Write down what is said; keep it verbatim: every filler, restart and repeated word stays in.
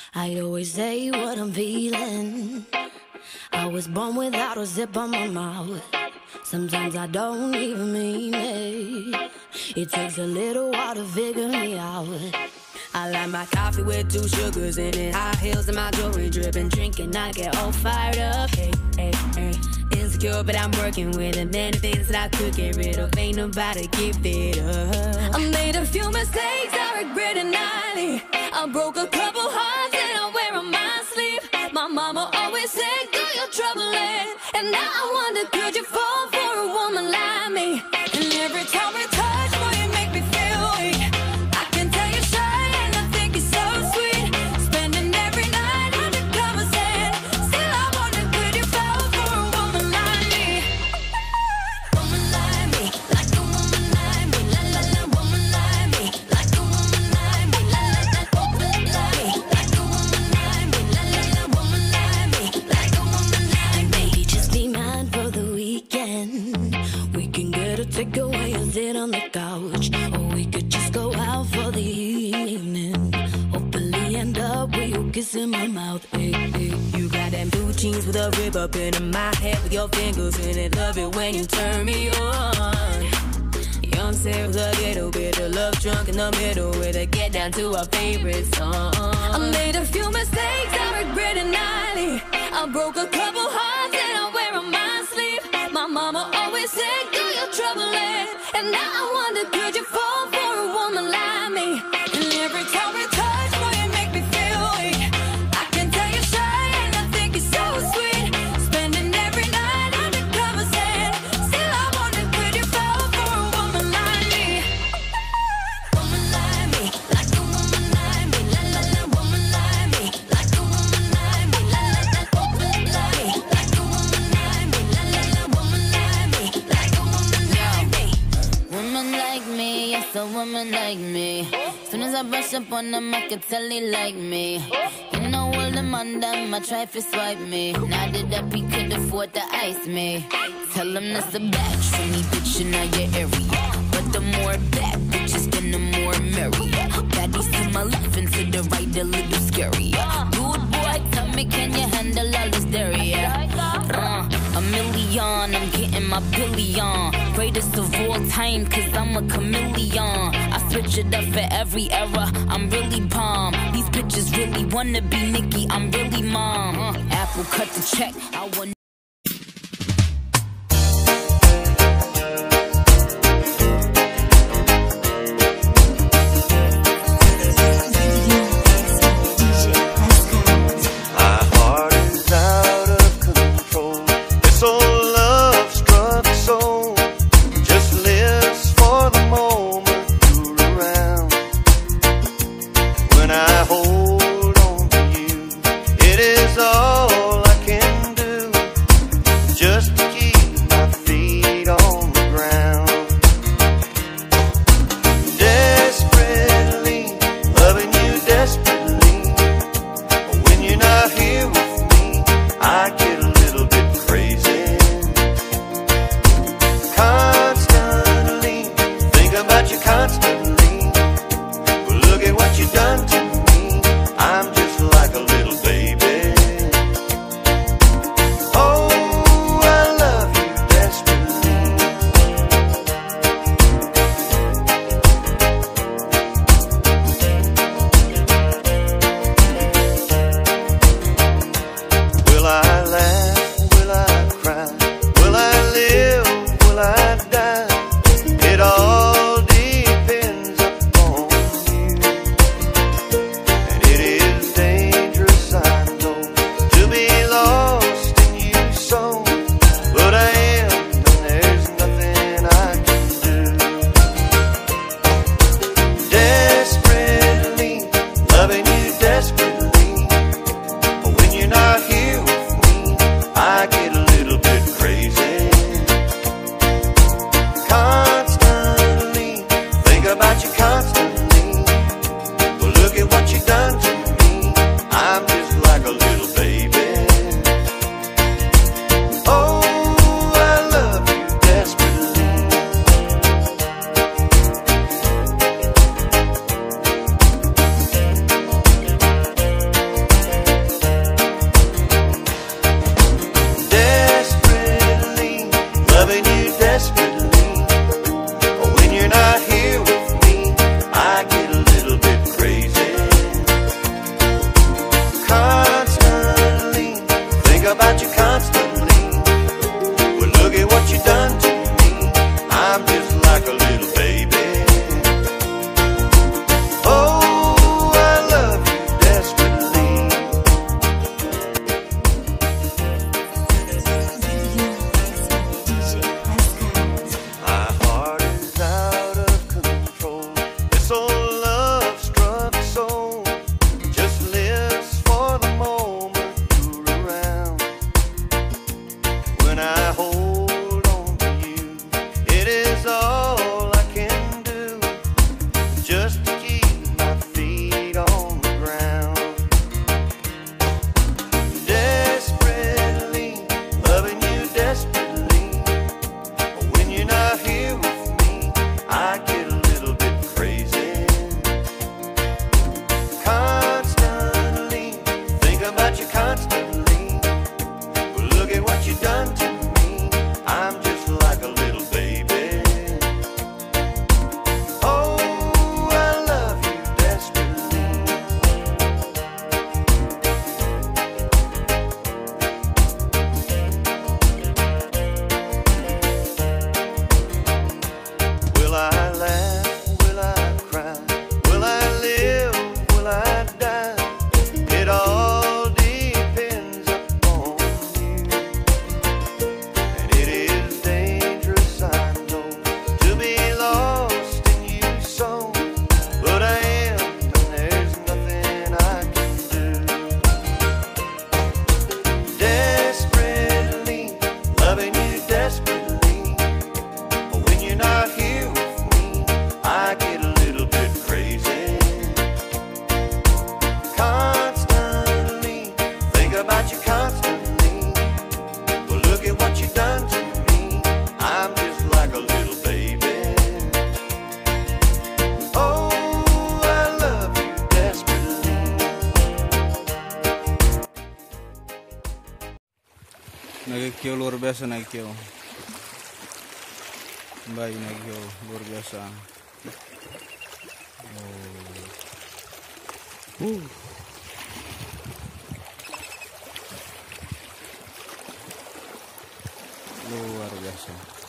I always say what I'm feeling. I was born without a zip on my mouth. Sometimes I don't even mean it. It takes a little while to figure me out. I like my coffee with two sugars in it, high heels and my jewelry dripping, drinking, I get all fired up. Hey, hey, hey. Insecure, but I'm working with it. Many things that I could get rid of, ain't nobody give it up. I made a few mistakes, I regret it nightly. I broke a couple hearts and I wear on my sleeve. My mama always said, do your troubling. And now I wonder, could you fall for a woman like me? And every time we touch, boy, you make me feel weak. I can tell you're shy and I think you're so sweet. Spending every night undercover saying, still I wonder, could you fall for a woman like me? Woman like me, like a woman like me. La la la, woman like me, like a woman like me. La la la, woman like me, like a woman like me. La la la, woman like me, like a woman like me. Maybe just be mine for the weekend. We can get a takeaway and sit on the couch, or we could just go out for the evening. Hopefully end up with you kissing my mouth. Hey, hey. You got them blue jeans with a rib up into my head with your fingers in it. Love it when you turn me on. Young Sarah, a little bit of love drunk in the middle with a get down to our favorite song. I made a few mistakes, I regret it nightly. I broke a couple hearts and I wear on my sleeve. My mama always said, do your troubling. And now I wonder, could you fall for a woman like me? And every time we touch, boy, you make me feel weak. I can tell you're shy and I think you're so sweet. Spending every night undercover saying, still I wonder, could you fall for a woman like me? Woman like me, like a woman like me. La la la, woman like me, like a woman like me. La la la, woman like me, like a woman like me. La la la, woman like me, like a woman like me. Woman like me, yes, a woman like me. Soon as I brush up on them, I can tell they like me. You know all them on them, I try to swipe me. Now that up, he could afford to ice me. Tell him that's a batch for me, bitch, in your area. But the more bad bitches, then the more merry. Baddies to my left and to the right, a little scary. Dude, boy, tell me, can you handle all this dairy? Uh, a million, I'm getting my billion. Greatest of all time, cause I'm a chameleon. I switch it up for every era, I'm really bomb. These bitches really wanna be Nicki, I'm really mom. uh, Apple cut the check, I want Hold on to you, it is all I can do. Nagikyo luar biasa Nagikyo. Baik Nagikyo luar biasa. Oh. Uh. Luar biasa.